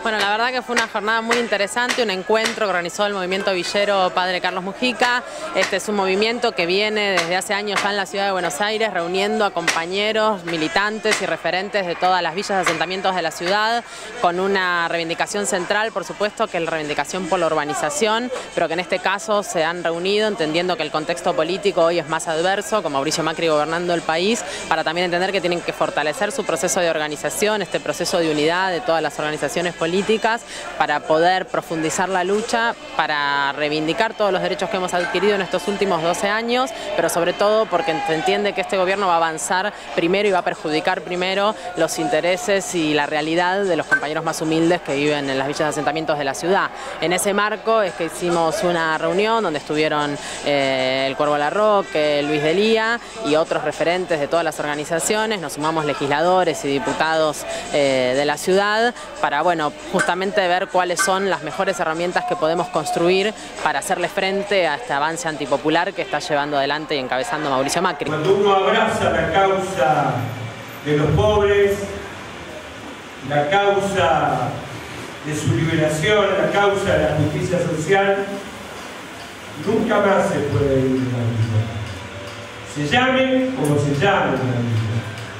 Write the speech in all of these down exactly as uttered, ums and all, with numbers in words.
Bueno, la verdad que fue una jornada muy interesante, un encuentro que organizó el movimiento villero Padre Carlos Mujica. Este es un movimiento que viene desde hace años ya en la ciudad de Buenos Aires, reuniendo a compañeros, militantes y referentes de todas las villas y asentamientos de la ciudad, con una reivindicación central, por supuesto, que es la reivindicación por la urbanización, pero que en este caso se han reunido entendiendo que el contexto político hoy es más adverso, con Mauricio Macri gobernando el país, para también entender que tienen que fortalecer su proceso de organización, este proceso de unidad de todas las organizaciones políticas, políticas para poder profundizar la lucha, para reivindicar todos los derechos que hemos adquirido en estos últimos doce años, pero sobre todo porque se entiende que este gobierno va a avanzar primero y va a perjudicar primero los intereses y la realidad de los compañeros más humildes que viven en las villas de asentamientos de la ciudad. En ese marco es que hicimos una reunión donde estuvieron eh, el Cuervo Larroque, Luis Delía y otros referentes de todas las organizaciones. Nos sumamos legisladores y diputados eh, de la ciudad para, bueno, justamente ver cuáles son las mejores herramientas que podemos construir para hacerle frente a este avance antipopular que está llevando adelante y encabezando Mauricio Macri. Cuando uno abraza la causa de los pobres, la causa de su liberación, la causa de la justicia social, nunca más se puede ir de la vida. Se llame como se llame la vida.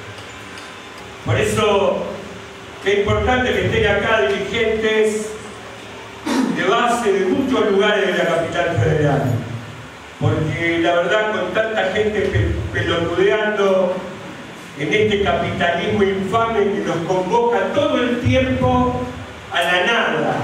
Por eso qué importante que estén acá dirigentes de base de muchos lugares de la capital federal, porque la verdad con tanta gente pe pelotudeando en este capitalismo infame que nos convoca todo el tiempo a la nada,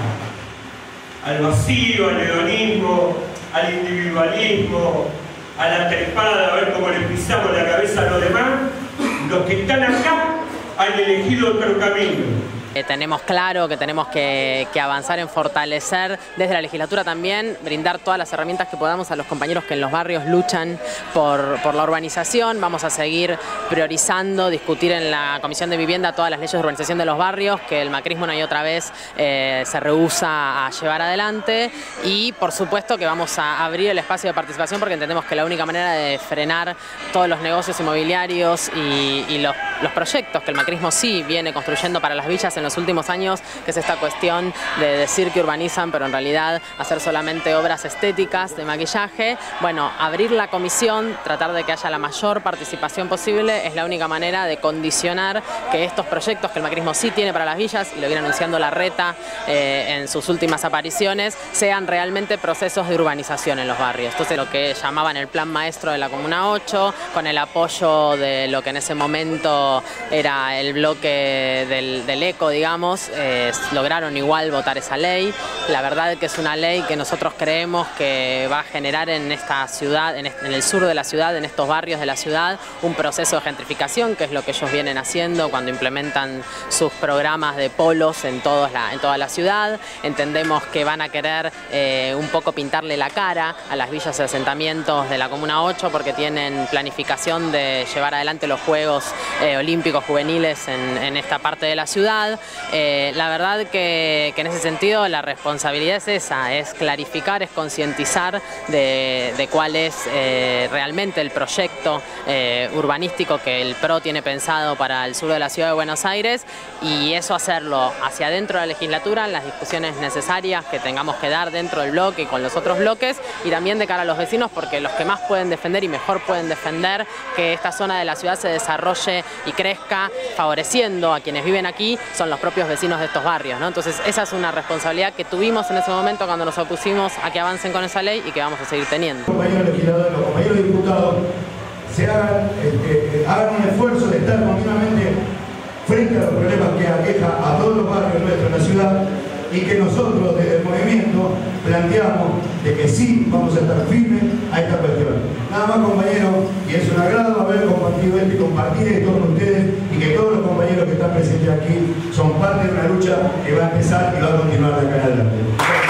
al vacío, al hedonismo, al individualismo, a la trepada, a ver cómo le pisamos la cabeza a los demás, los que están acá han elegido otro camino. Eh, tenemos claro que tenemos que, que avanzar en fortalecer desde la legislatura también, brindar todas las herramientas que podamos a los compañeros que en los barrios luchan por, por la urbanización. Vamos a seguir priorizando, discutir en la Comisión de Vivienda todas las leyes de urbanización de los barrios que el macrismo una y otra vez eh, se rehúsa a llevar adelante, y por supuesto que vamos a abrir el espacio de participación porque entendemos que la única manera de frenar todos los negocios inmobiliarios y, y los, los proyectos que el macrismo sí viene construyendo para las villas en los últimos años, que es esta cuestión de decir que urbanizan, pero en realidad hacer solamente obras estéticas de maquillaje. Bueno, abrir la comisión, tratar de que haya la mayor participación posible, es la única manera de condicionar que estos proyectos que el macrismo sí tiene para las villas, y lo viene anunciando Larreta eh, en sus últimas apariciones, sean realmente procesos de urbanización en los barrios. Entonces, lo que llamaban el plan maestro de la Comuna ocho, con el apoyo de lo que en ese momento era el bloque del, del ECO, digamos, eh, lograron igual votar esa ley. La verdad es que es una ley que nosotros creemos que va a generar en esta ciudad, en, este, en el sur de la ciudad, en estos barrios de la ciudad, un proceso de gentrificación, que es lo que ellos vienen haciendo cuando implementan sus programas de polos en, todos la, en toda la ciudad. Entendemos que van a querer eh, un poco pintarle la cara a las villas y asentamientos de la Comuna ocho, porque tienen planificación de llevar adelante los Juegos eh, Olímpicos Juveniles en, en esta parte de la ciudad. Eh, la verdad que, que en ese sentido la responsabilidad es esa, es clarificar, es concientizar de, de cuál es eh, realmente el proyecto eh, urbanístico que el P R O tiene pensado para el sur de la ciudad de Buenos Aires, y eso hacerlo hacia adentro de la legislatura, en las discusiones necesarias que tengamos que dar dentro del bloque y con los otros bloques, y también de cara a los vecinos, porque los que más pueden defender y mejor pueden defender que esta zona de la ciudad se desarrolle y crezca, favoreciendo a quienes viven aquí, son los propios vecinos de estos barrios, ¿no? Entonces esa es una responsabilidad que tuvimos en ese momento cuando nos opusimos a que avancen con esa ley y que vamos a seguir teniendo. Los compañeros legisladores, los compañeros diputados se hagan, eh, hagan un esfuerzo de estar continuamente frente a los problemas que aqueja a todos los barrios nuestros en la ciudad, y que nosotros desde el movimiento planteamos de que sí vamos a estar firmes a esta cuestión. Nada más, compañeros, y es un agrado haber compartido esto y compartir esto con ustedes, y que todos los compañeros que están presentes aquí son parte de una lucha que va a empezar y va a continuar de acá en adelante.